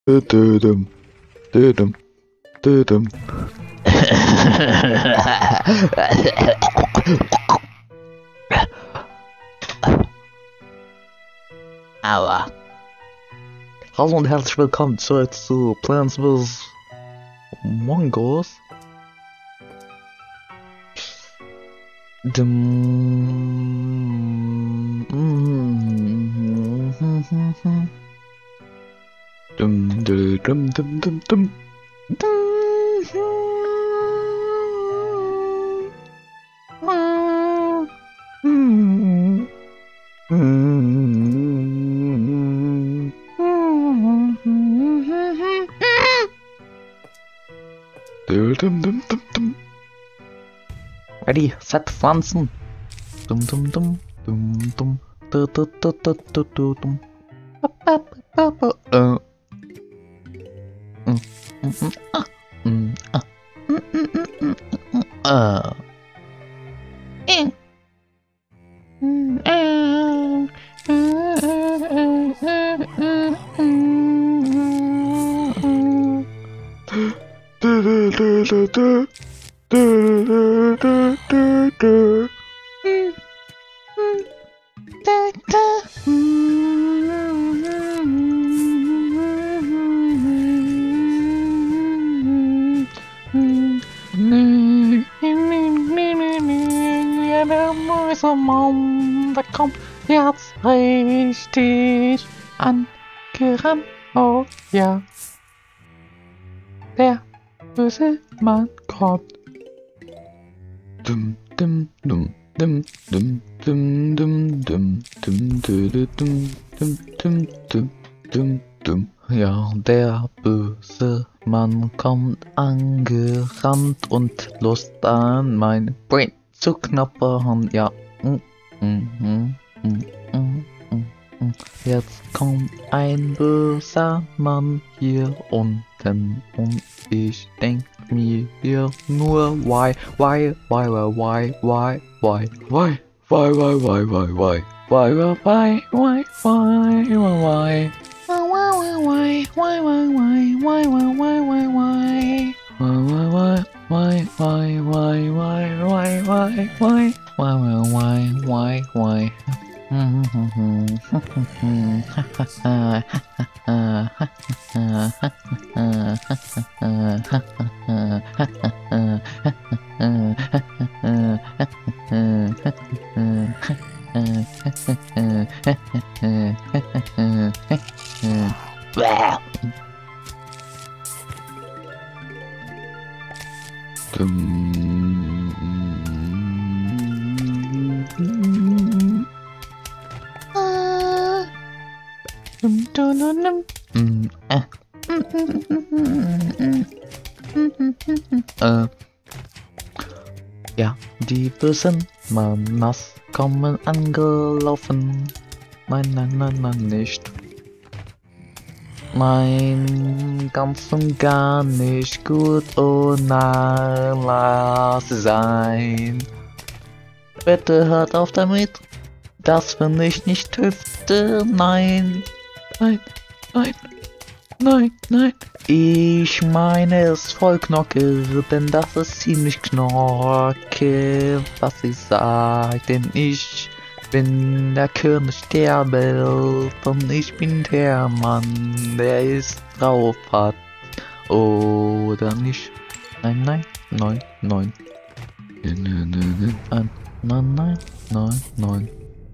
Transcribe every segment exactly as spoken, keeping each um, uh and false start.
Dödüm, dödüm, dödüm. Aua. Hallo und herzlich willkommen zurück zu Plants vs. Mongols. Dum, Dum, dum, dum, dum, dum, dum. Dum, dum, dum, dum, dum. Ready, set, pflanzen. Dum dum dum dum dum du du du du du du dum. Äh. Mm, mm, mm, ah, mm, ah. Mm, mm, mm, mm, mm, ah. Eh. Mm, eh. Du, du, du, du, du. Du, du, du, du, du. Da kommt jetzt richtig angerannt, oh ja. Der böse Mann kommt. Dum, dum, dum, dum, dum, dum, dum, dum, dum, dum, dum, dum, dum, dum, dum, dum. Ja, der böse Mann kommt angerannt und Lust an mein Brain zu knabbern, ja. Mm, mm, mm, mm, mm, mm, mm. Jetzt kommt ein böser Mann hier unten und ich denk mir hier nur why, why, why, why, why, why, why, Why, why, why, why, why? why, why, why, why, why, why, why. Why, why, why, why, why, why, why, why, why, why. Why, why, why, why, why, why, why, why, why? Why, why, why, why, why? Dum. Mm, äh. Äh. Ja, die bösen Mamas kommen angelaufen. Nein, nein, nein, nein, nicht. Nein, ganz und gar nicht gut. Oh nein, lass es sein. Bitte hört auf damit. Das finde ich nicht hüfte. Nein. Nein, nein, nein, nein. Ich meine es voll Knocke, denn das ist ziemlich Knocke, was ich sag, denn ich bin der König der Welt und ich bin der Mann, der es drauf hat, oder nicht? Nein, nein, nein, nein. Nein, nein, nein, nein, nein.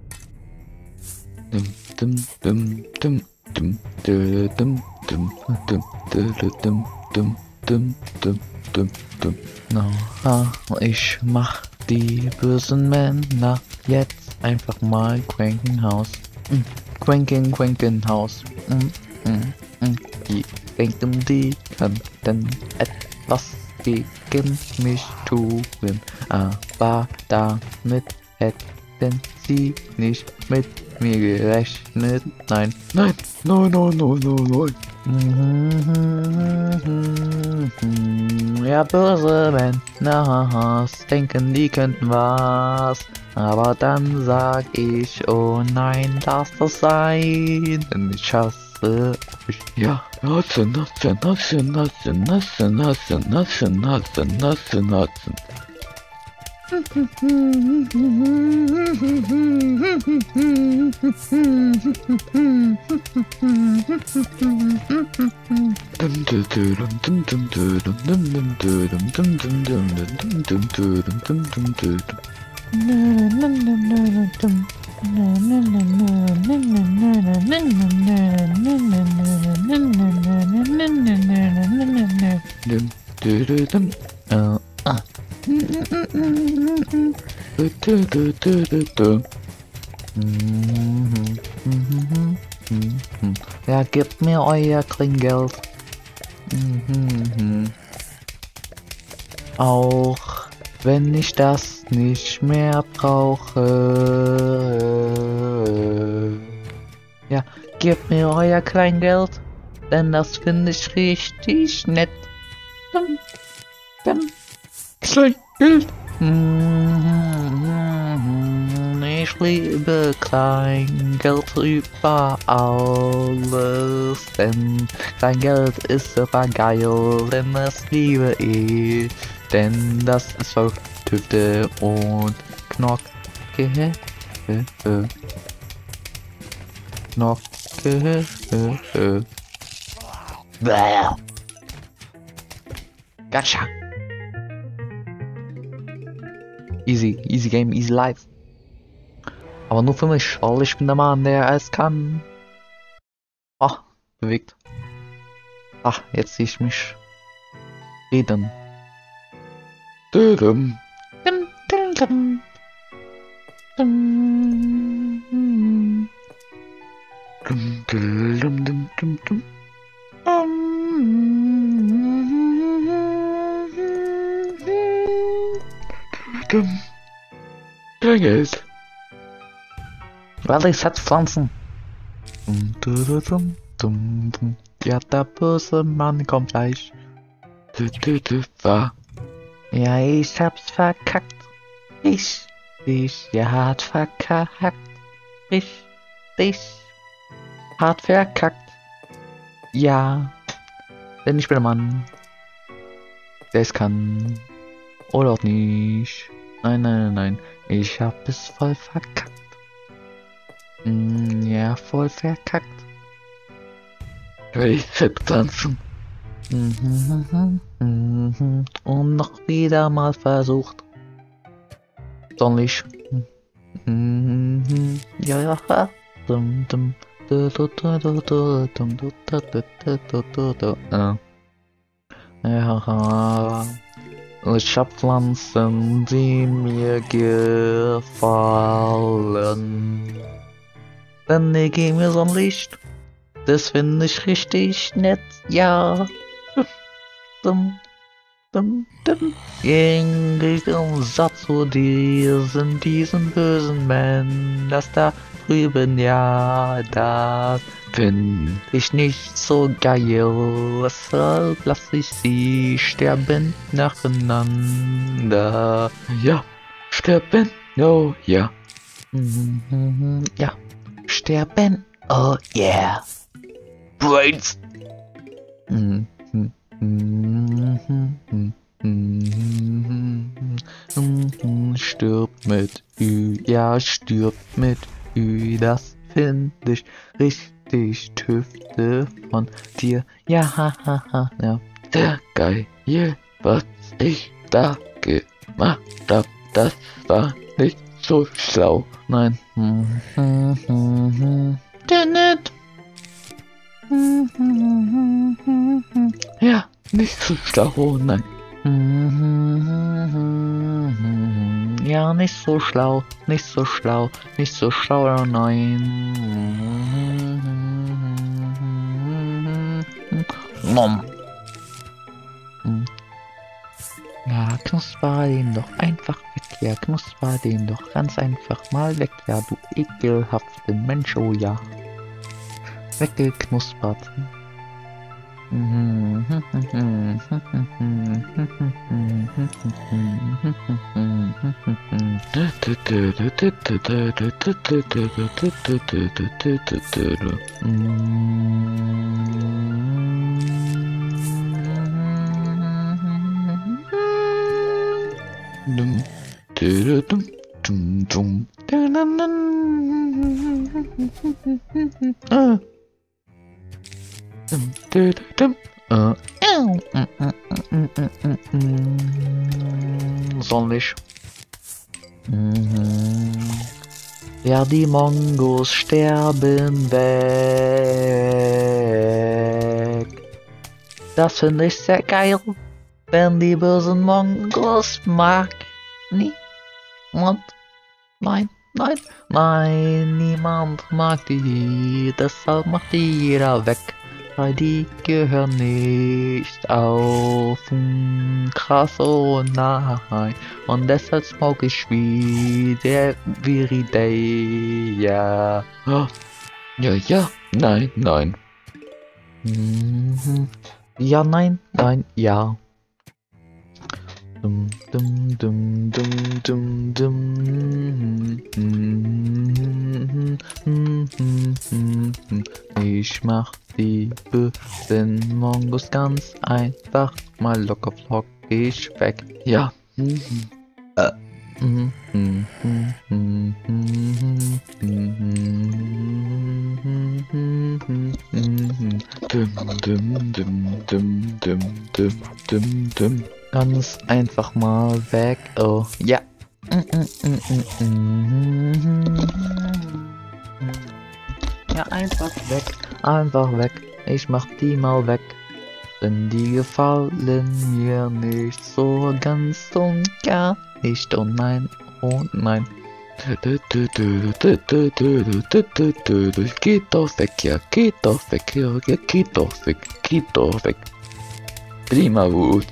Dum, dum, dum, dum, dum, dum, dum, dum, dum, dum, dum, dum, dum, dum, dum, dum. Na, ich mach die bösen Männer jetzt einfach mal Quenkenhaus. Mm, Quenken, Quenkenhaus. Mm, mm, mm. Die denken, die könnten etwas gegen mich tun, aber damit hätten sie nicht mit mir gerechnet. Nein, Nein, nein, nein, nein, nein, nein. Ja, böse Männer denken, die könnten was. Aber dann sag ich, oh nein, lass das sein, denn ich hasse Nase. Ja, Nase, Nase, Nase, Nase, Nase, Nase, Nase, Nase, Nase, Nase. Äh, ah. Ja, gebt mir euer Kleingeld. Auch wenn ich das nicht mehr brauche. Ja, gebt mir euer Kleingeld, denn das finde ich richtig nett. Dum, dum. Kleingeld. Ich liebe Kleingeld über alles, denn Kleingeld ist super geil, denn das liebe ich, denn das ist voll Tüfte und Knocke, Knocke, Gotcha. Easy, easy game, easy life. Aber nur für mich, weil ich bin der Mann, der es kann. Ach, bewegt. Ach, jetzt sehe ich mich reden. Dum, Dum, dum, dum. Dum. dum, dum, dum, dum, dum. Dum. Kleingeld. Warte, ich setz Pflanzen. Dum, dum, dum, dum, dum. Ja, der böse Mann kommt gleich. Du, du, du, war. Ja, ich hab's verkackt. Ich, ich, ja, hat verkackt. Ich, ich, hat verkackt. Ja, denn ich bin der Mann, der es kann. Oder auch nicht. Nein, nein, nein, ich hab es voll verkackt. Mm, ja, voll verkackt. Welche Pflanzen? Mhm, mhm, und noch wieder mal versucht. Sonnig. Mhm, ja, ja. Dum, dum, du, du, du, du, du, dum, du, du, du, du, du, du, du. Ja. Ja. Ich hab Pflanzen, die mir gefallen. Denn die geben mir Sonnenlicht. Das finde ich richtig nett, ja. Dum, dum, dum. Im Gegensatz zu diesen, diesen bösen Männern, das da drüben, ja, das finde ich nicht so geil. Deshalb lass ich sie sterben nacheinander. Ja, sterben. Oh, ja. Mhm, ja, sterben. Oh yeah. Brains. Mhm, mhm, mhm, mhm, mhm. Stirb mit Ü, ja, stirb mit Ü, das find ich richtig Tüfte von dir. Ja, haha, ha, ja. Der Geil, was ich da gemacht hab, das war nicht so schlau. Nein. Mhm, mhm, mhm. Der nicht. Mhm, mhm, mhm, mhm. Ja, nicht so schlau, nein. Ja, nicht so schlau, nicht so schlau, nicht so schlau, nein. Nom. Ja, knusper den doch einfach weg, ja, knusper den doch ganz einfach mal weg, ja, du ekelhaften Mensch, oh ja. Weggeknuspert. Mhm. Ah. Äh. Sonnig. Ja, die Mongos sterben weg. Das finde ich sehr geil. Denn die bösen Mongos mag niemand. Nein, nein, nein, niemand mag die. Deshalb macht die jeder weg. Weil die gehören nicht auf den Gras, oh nein. Und deshalb smoke ich wie der Viriday, ja. Ja, ja, nein, nein. Mhm. Ja, nein, nein, ja. Dum, dum, dum, dum, dum, dum. Ich mach die bösen Mongos ganz einfach mal locker flockig weg. Ja. Äh. Mhm, mhm, mhm, mhm, mhm. Dum, dum, dum, dum, dum, dum, dum, dum. Ganz einfach mal weg. Oh, ja. Ja, einfach weg. Einfach weg. Ich mach die mal weg. Denn die gefallen mir nicht so ganz und gar nicht. Oh nein, oh nein. Geht doch weg, ja, geht doch weg, ja, geht doch weg, geht doch weg. Prima gut.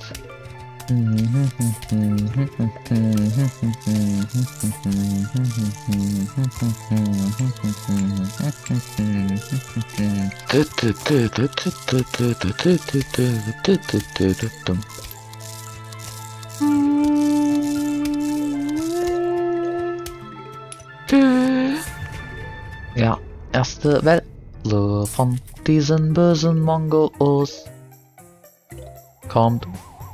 Ja, erste Welle von diesen bösen Mongos kommt.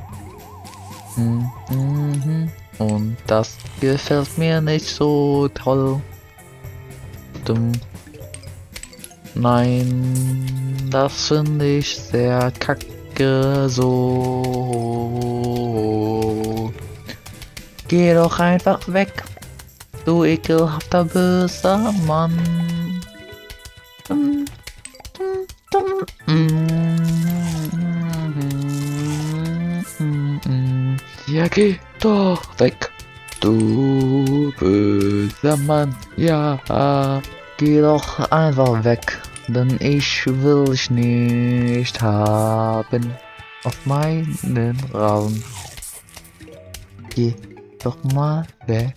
Und das gefällt mir nicht so toll. Dumm. Nein, das finde ich sehr kacke so. Geh doch einfach weg, du ekelhafter böser Mann. Dum, dum, dum, mm. Ja, geh doch weg, du böser Mann, ja. Geh doch einfach weg, denn ich will dich nicht haben auf meinen Raum. Geh doch mal weg.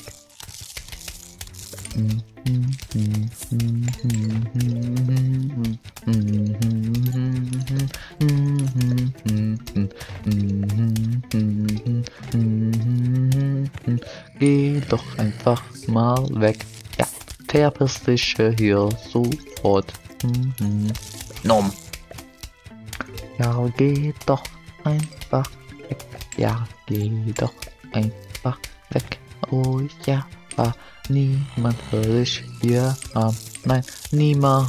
Geh doch einfach mal weg. Ja, verpiss dich hier sofort. Nom. Ja, geh doch einfach weg. Ja, geh doch einfach weg. Oh ja, niemand will dich hier haben. Nein, niemand.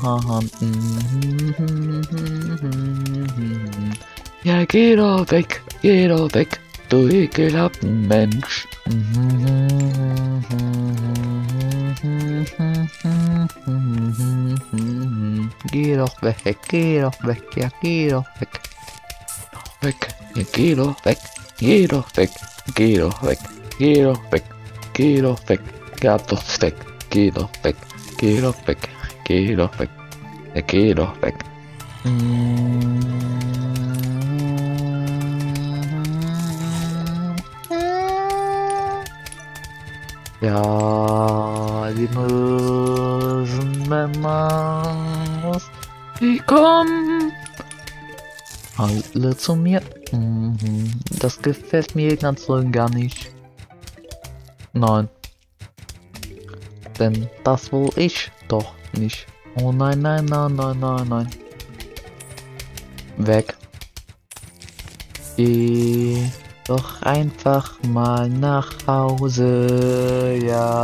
Ja, geh doch weg, geh doch weg, du ekelhafter Mensch. Geh doch weg, geh doch weg, ja, geh doch weg. Weg, ja, geh doch weg, geh doch weg, geh doch weg, geh doch weg, geh doch weg, geh doch weg, geh doch weg, geh doch weg, geh doch weg, ja, geh doch weg. Ja, die müssen Männer, Die kommen Alle zu mir. Mhm. Das gefällt mir ganz so gar nicht. Nein. Denn das will ich doch nicht. Oh nein, nein, nein, nein, nein, nein. Weg. Geh doch einfach mal nach Hause,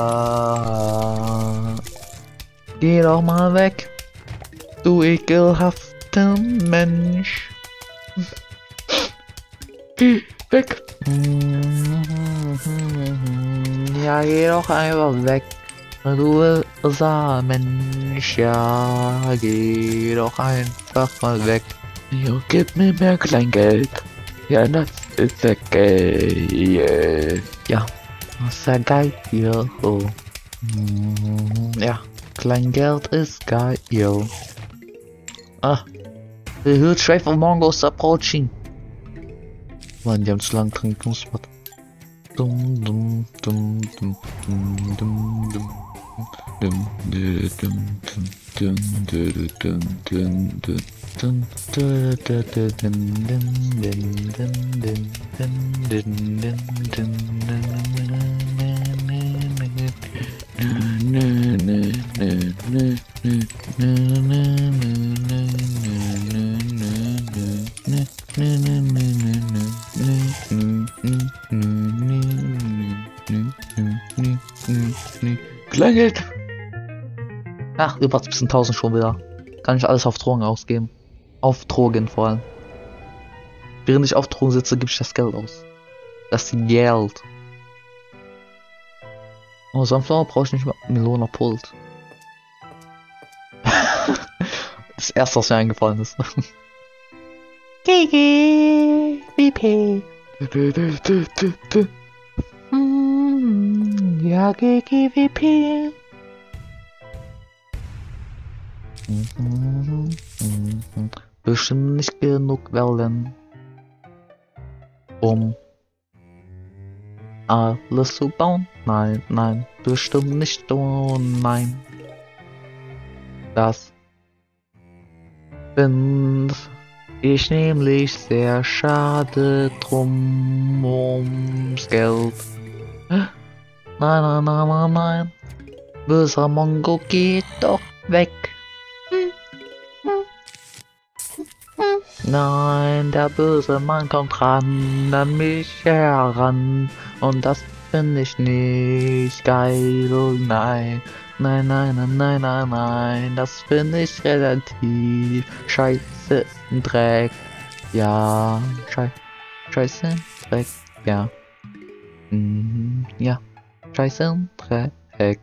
ja. Geh doch mal weg, du ekelhafter Mensch. Geh weg. Ja, geh doch einfach weg, du böser Mensch, ja. Geh doch einfach mal weg. Jo, gib mir mehr Kleingeld. Ja, das ist ja geil. Ja, das ist ja geil hier. Oh. Mm, ja, Kleingeld ist geil. Ah, the huge wave of Mongols approaching. Mann, die haben zu lange drin gemuspert. Dum dum dum dum dum dum dum. Dum, dum, dum, dum, dum, dum, dum, dum, dum. Dun, dun, dun, dun, dun, dun, dun, dun, dun, dun, dun, dun, Kleingeld. Ach, über tausend schon wieder. Kann ich alles auf Drogen ausgeben. Auf Drogen vor allem. Während ich auf Drogen sitze, gebe ich das Geld aus. Das Geld. Oh, Sunflower brauche ich nicht mehr. Melona Pult. Das erste, was mir eingefallen ist. Gigi, W P. Mm, ja, Gigi, W P. Bestimmt nicht genug Wellen, um alles zu bauen. Nein, nein, bestimmt nicht. Oh nein. Das bin ich nämlich sehr schade drum ums Geld. Nein, nein, nein, nein, nein. Böser Mongo, geht doch weg. Nein, der böse Mann kommt ran an mich heran und das finde ich nicht geil. Oh nein, nein, nein, nein, nein, nein, nein, das finde ich relativ scheiße, Dreck. Ja, Schei scheiße, Dreck, ja. Mhm, ja, scheiße, Dreck.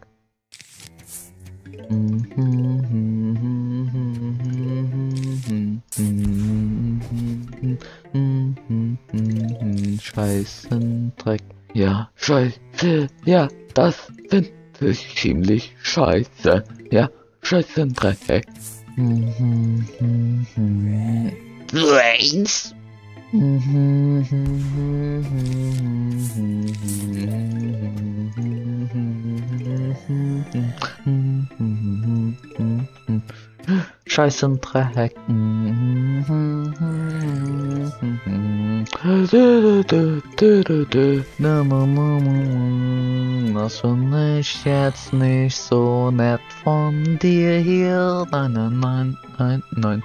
Scheißendreck. Ja, scheiße. Ja, das finde ich ziemlich scheiße. Ja, Scheißendreck. Brains. Scheißendreck. Das finde ich jetzt nicht so nett von dir hier. Nein, nein, nein, nein, nein.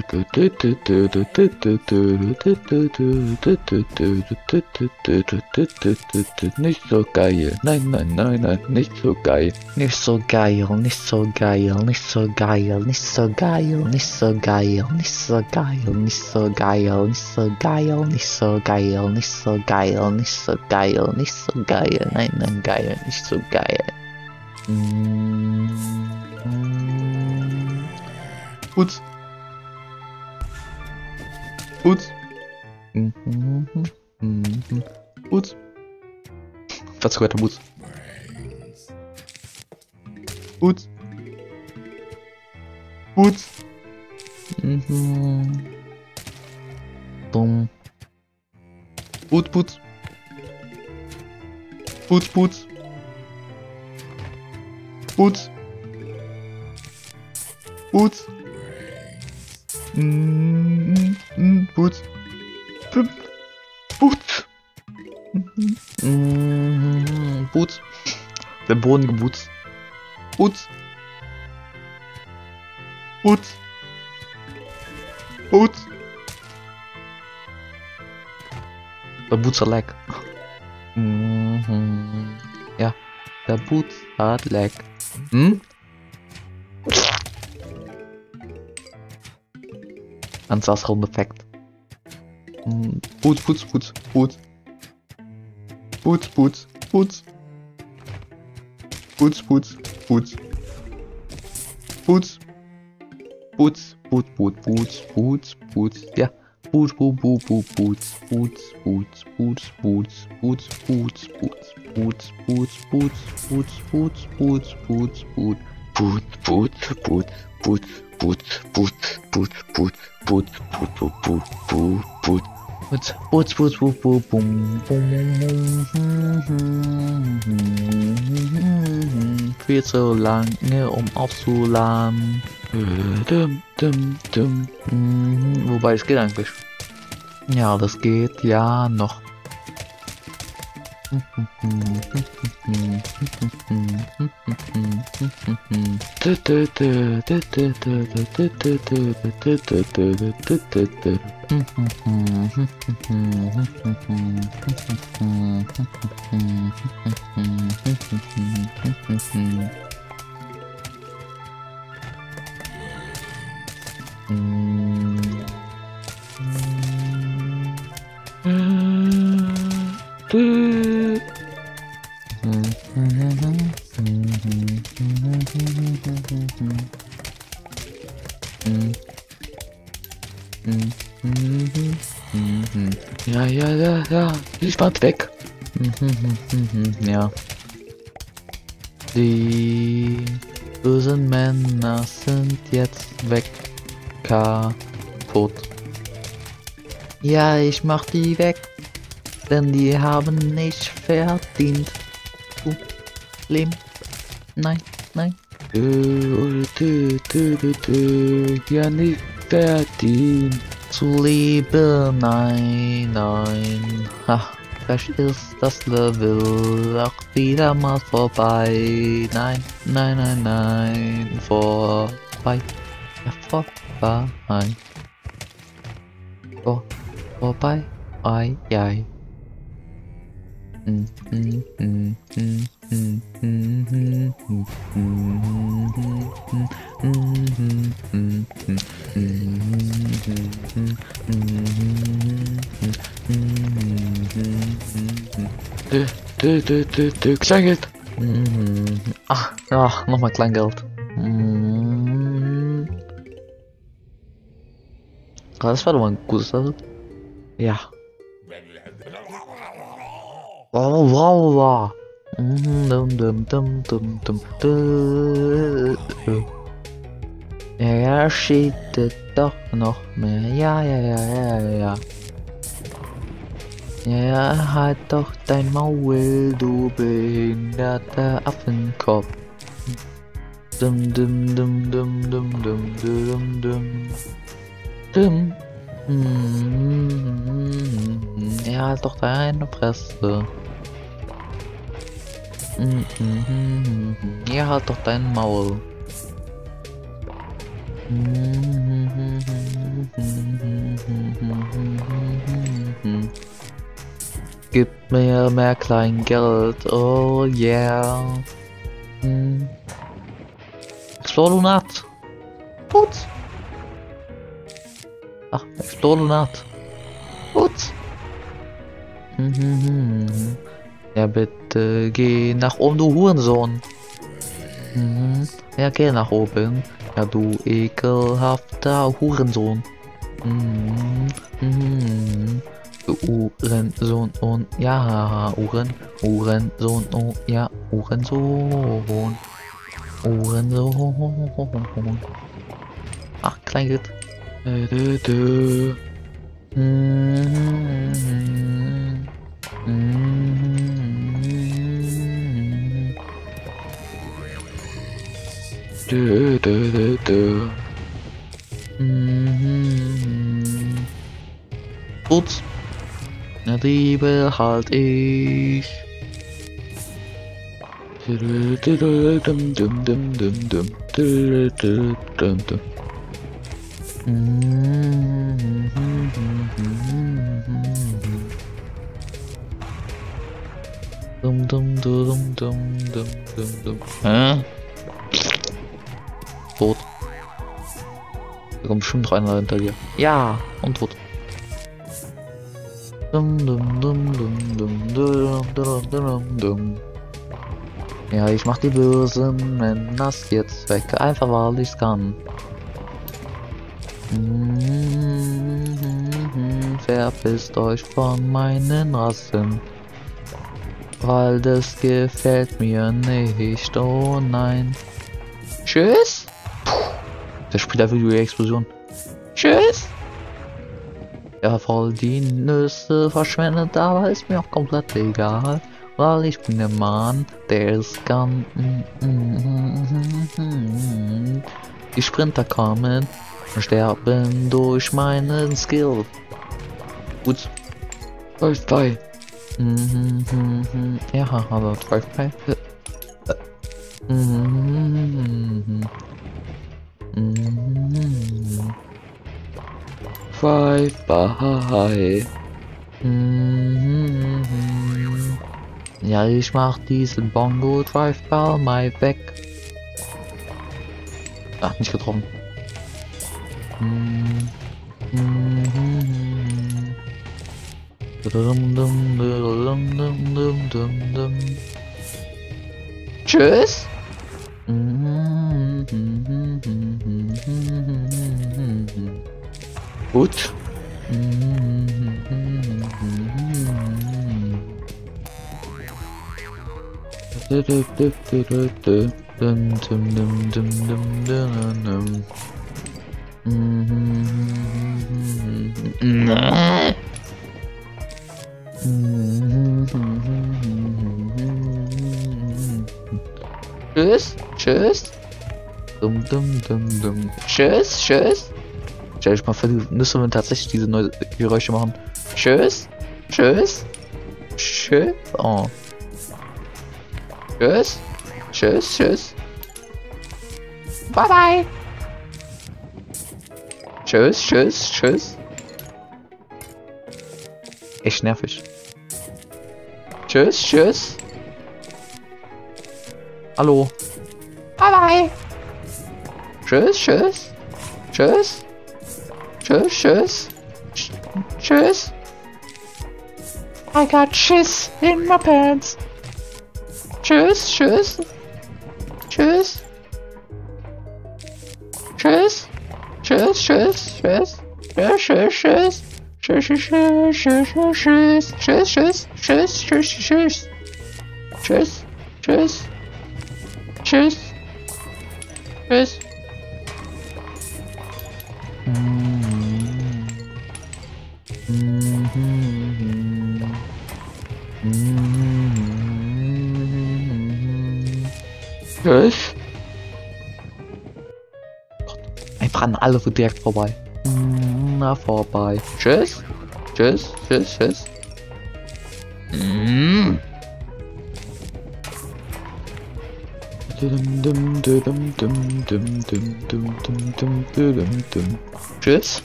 Nicht so geil. Nein, nein, nein, nein, nicht so geil. Nicht so geil, nicht so geil, nicht so geil, nicht so geil, nicht so geil, nicht so geil, nicht so geil, nicht so geil, nicht so geil, nicht so geil, nicht so geil, nicht so geil, nein, nein, geil, nicht so geil. Gut. Gut. Gut. Dazu gehört der Mut. Gut. Gut. Mhm. Dumm. Gut, gut. Gut, gut. Gut. Gut. Mhm. Hm, Putz. Putz. Putz. Mhm. Putz. Der Boden geputzt. Putz. Putz. Putz. Der Putz hat Leck. Mhm. Ja, der Putz hat Leck. Hm? Ancestral-Effekt. Hm. Putz, Putz, Putz, Putz. Putz, Putz, Putz. Putz, Putz, Putz. Putz. Putz, Putz, Putz, Putz, Putz, Putz. Ja. Putz, Putz, Putz, Putz, Putz, Putz, Putz, Putz, Putz, Putz, Putz, Putz, Putz, Putz, Putz, Putz, Putz, Putz, Putz. Putz, Putz, Putz, Putz, Putz, Putz, Putz, Putz, Putz, Putz, Putz, Putz, Putz, Putz. Putz, Putz, Putz, Putz, Putz, bum, bum. Viel zu lange, um aufzuladen. Dum, dum, dum. Mhm, wobei es geht eigentlich. Ja, das geht ja noch. Ja, ja, ja, ja. Die spannt weg. Ja. Die bösen Männer sind jetzt weg. Kaputt. Ja, ich mach die weg. Denn die haben nicht verdient. Du Leben. Nein, nein. Du, du, du, du, du, ja nicht verdient. Zu leben, nein, nein. Ha, vielleicht ist das Level auch wieder mal vorbei. Nein, nein, nein, nein. Vorbei. Ja, vorbei. Vor, vorbei. Ei, ei. Du, du, du, du, du, Kleingeld. Ach, ja, nochmal Kleingeld. Das war doch mal ein gutes Level. Ja. Wow, wow, wow. Dum, dum, dum, dum, dum, dum. Ja, ja, steht doch noch mehr. Ja, ja, ja, ja, ja. Ja, ja, halt doch dein Maul, du behinderter Affenkopf. Dum, dum, dum, dum, dum, dum, dum, dum. Dum. Mm, ja, halt doch deine Presse. Mm, mm, mm, ja, halt doch dein Maul. Gib mir mehr Kleingeld, oh yeah. Mm. Explodonat. Putz. Ach, Explodonat. Putz. Ja, bitte geh nach oben, du Hurensohn. Mhm. Ja, geh nach oben. Ja, du ekelhafter Hurensohn. Mhm. Mhm. Du Uhrensohn und ja, Uhren, Uhrensohn und ja, Uhrensohn. Uhrensohn. Ach, Kleingeld. Du, du, du. Mhm. Mhm. Du, du, du, du. Mhm. Gut. Ne Liebe halt ich. Dum, dum, dum, dum, dum. Dum, dum, dum. Dum dum dum dum dum dum dum. Hä? Tot. Da kommt bestimmt einer hinter dir. Ja, und tot. Dum dum dum dum dum dum dum dum dum. Ja, ich mach die bösen Männer jetzt weg, einfach weil ich's kann. Mhm, verpisst euch von meinen Rassen, weil das gefällt mir nicht, oh nein. Tschüss! Puh, der spielt einfach die Explosion. Tschüss! Ja, voll die Nüsse verschwendet, aber ist mir auch komplett egal, weil ich bin der Mann, der es kann. Die Sprinter kommen und sterben durch meinen Skill. Gut. Drive by. Ja, aber Drive by. Drive by. Ja, ich mach diesen Bongo Drive by mal weg. Ach, nicht getroffen. Tschüss. Gut. Du, du, du, du, du, du. Dum, dum, dum, dum, dum, dum, dum. Tschüss, tschüss. Dum, dum, dum, dum. Tschüss, tschüss. Stell dich mal vor, die Nüsse würden tatsächlich diese neue Geräusche machen. Tschüss, tschüss, tschüss. Oh. Tschüss, tschüss, tschüss. Bye bye. Tschüss, tschüss, tschüss. Echt nervig. Tschüss, tschüss. Hallo. Bye bye. Tschüss, tschüss. Tschüss. Tschüss, tschüss. Tschüss. I got shiz in my pants. Tschüss, tschüss. Tschüss. Tschüss. Tschüss, tschüss, tschüss. Tschüss, tschüss, tschüss. Tschüss, tschüss, tschüss, tschüss, tschüss, tschüss, tschüss, tschüss. Tschüss, tschüss. Tschüss. Tschüss. Tschüss. Einfach an alle direkt vorbei. Na, vorbei. Tschüss. Tschüss, tschüss, tschüss. Mm. Dum, dum, dum, dum, dum, dum, dum, dum, dum, dum, dum. Tschüss.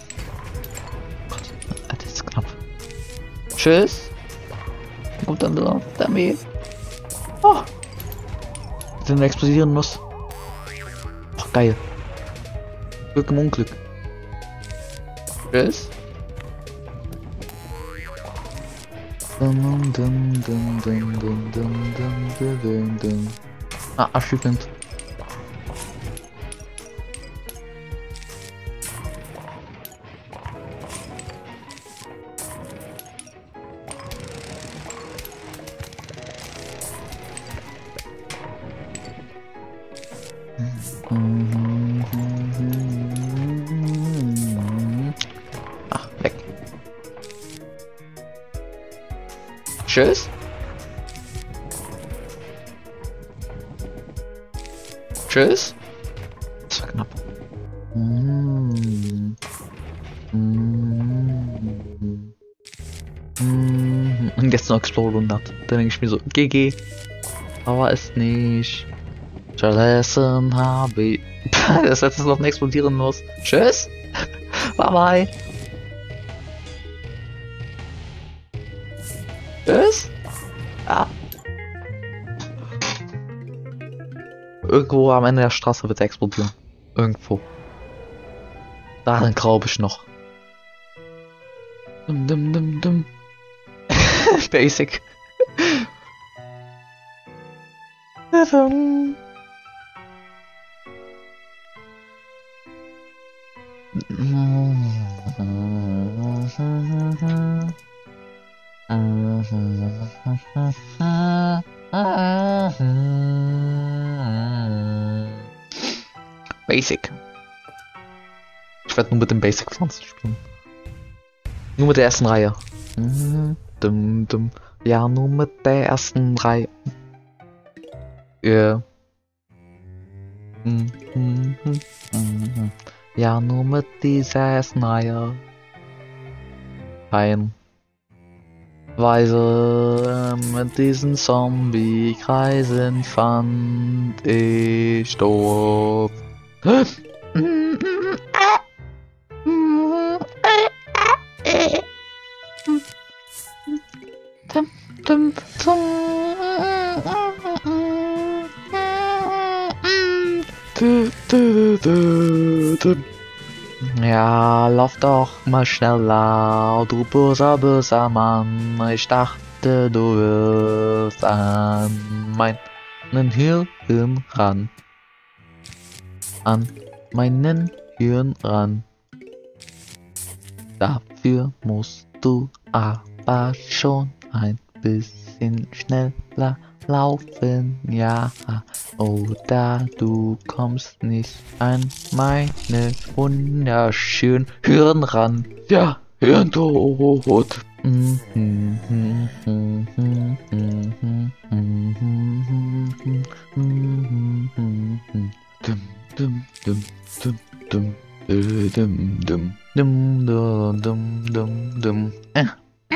Das ist knapp. Tschüss. Kommt dann so damit. Oh. Wenn er explodieren muss. Oh, geil. Glück im Unglück. Tschüss. Dum, dum, dum, dum, dum, dum, dum, dum, dum. Ah, Achievement. Ah, weg. Tschüss. Tschüss. Das war knapp. Mm. Mm. Mm, und jetzt noch Explode hundert. Dann denke ich mir so, G G. Aber ist nicht. Stattdessen habe ich. Das heißt, es noch explodieren muss. Tschüss. Bye bye. Tschüss. Ja. Irgendwo am Ende der Straße wird er explodieren. Irgendwo. Daran glaube ich noch. Dum, dum, dum, dum. Basic. Basic. Ich werde nur mit dem Basic Pflanzen spielen. Nur mit der ersten Reihe. Dum, dum. Ja, nur mit der ersten Reihe. Ja. Ja, nur mit dieser ersten Reihe. Kein Weise mit diesen Zombie-Kreisen fand ich doof. Ja, lauf doch mal schneller, du böser, böser Mann. Ich dachte, du wirst an meinen Hirn ran. An meinen Hirn ran. Dafür musst du aber schon ein bisschen schneller laufen, ja, oder du kommst nicht an meine wunderschönen Hirn ran. Ja, Hirntod. Dum, dum, dum, dum, dum, äh, dum, dum. Dum, dum, dum, dum, dum. Äh.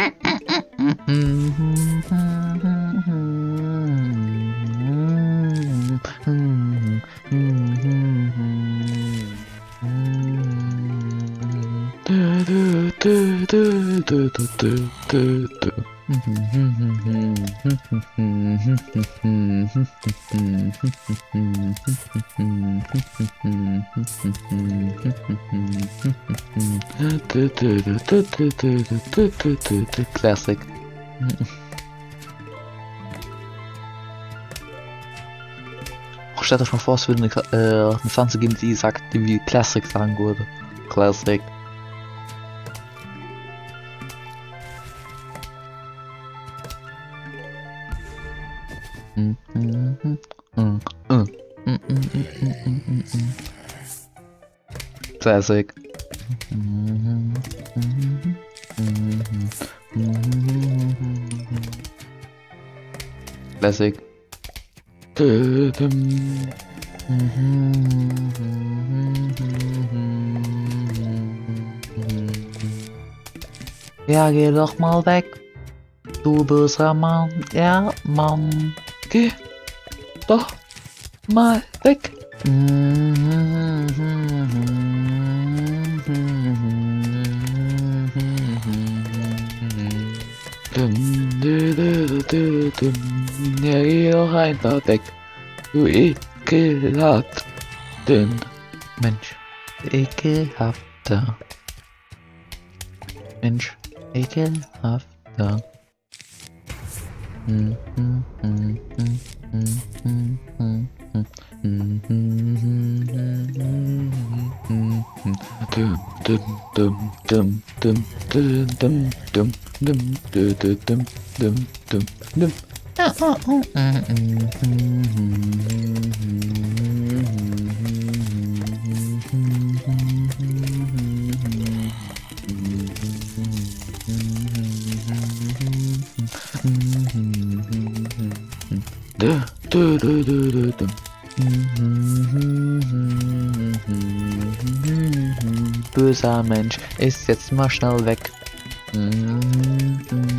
Classic. Stellt euch mal vor, es würde eine, äh, eine Pflanze geben, die sagt, die wie Classic sagen würde. Classic. Classic. Classic. Ja, geh doch mal weg, du böser Mann. Ja, Mann. Geh doch mal weg. Dum, dum, dum, dum, dum. Ja, geh doch einfach weg. Du ekelhaft. Den Mensch, ekelhafter. Mensch, ekelhafter. Hm, hm, hm, hm, hm, hm, hm, hm, hm, hm, hm. dum dum dum dum dum dum dum dum dum dum dum dum dum dum. Da, da, da, da, da, da. Böser Mensch, ist jetzt mal schnell weg.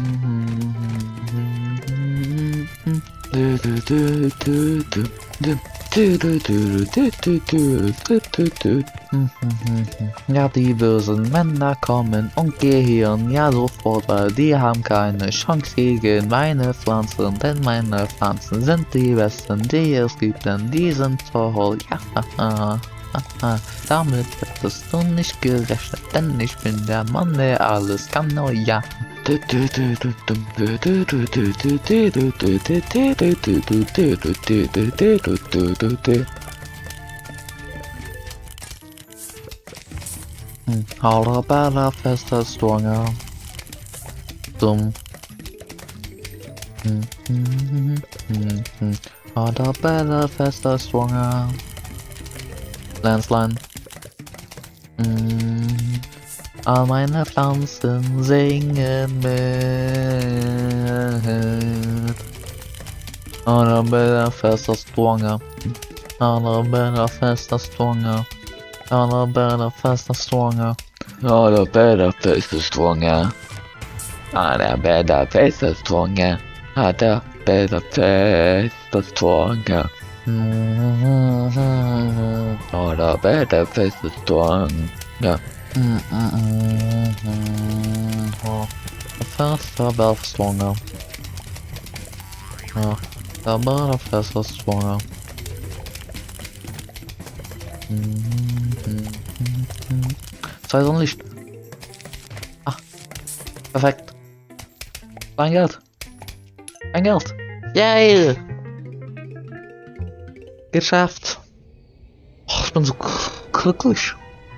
Ja, die bösen Männer kommen und gehen ja sofort, weil die haben keine Chance gegen meine Pflanzen, denn meine Pflanzen sind die besten, die es gibt, denn die sind toll. Ja, haha, haha. Damit hättest du nicht gerechnet, denn ich bin der Mann, der alles kann, oh ja. Harder, better, faster, stronger. Dumm. Harder, better, faster, stronger. Landslide. All meine Pflanzen singen mit. Harder, better, faster, stronger. Harder, better, faster, stronger. Harder, better, faster, stronger. Harder, better, faster, stronger. Harder, better, faster, stronger. Harder, better, faster, stronger. Harder, better, faster, stronger. Faster, better, stronger. Harder, better, faster, stronger. Sei so ein Licht. Ah, perfekt. Mein Geld. Mein Geld. Yay! Geschafft. Oh, ich bin so glücklich.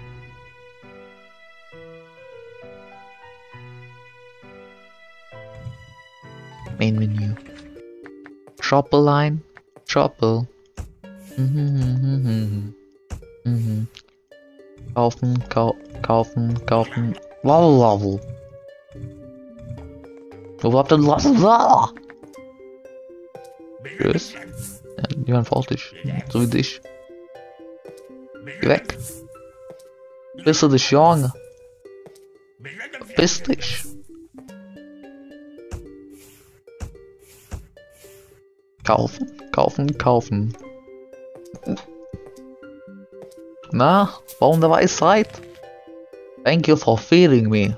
Main Menü. Shoppeline. Shoppel. Mhm. Mhm. Kaufen, kau kaufen, kaufen. Wow, wow. Wo habt ihr das? Tschüss. Ja, niemand braucht dich. So wie dich. Geh weg. Bist du dich, Junge? Bist dich. Kaufen, kaufen, kaufen. Na, warum der Weisheit? Thank you for feeding me.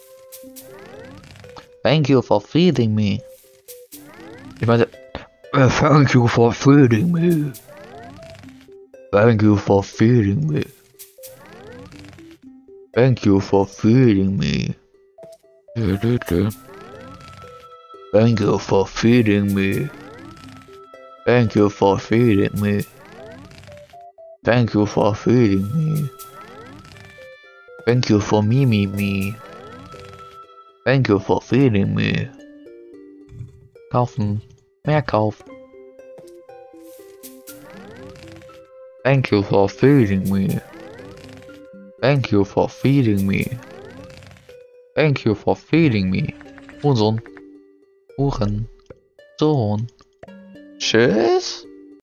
Thank you for feeding me. Ich meine, uh, thank you for feeding me. Thank you for feeding me. Thank you for feeding me. Thank you for feeding me. Thank you for feeding me. Thank you for feeding me. Thank you for me, me, me. Thank you for feeding me. Kaufen. Mehr kaufen. Thank you for feeding me. Thank you for feeding me. Thank you for feeding me. Hurensohn. Huren. Sohn. Tschüss.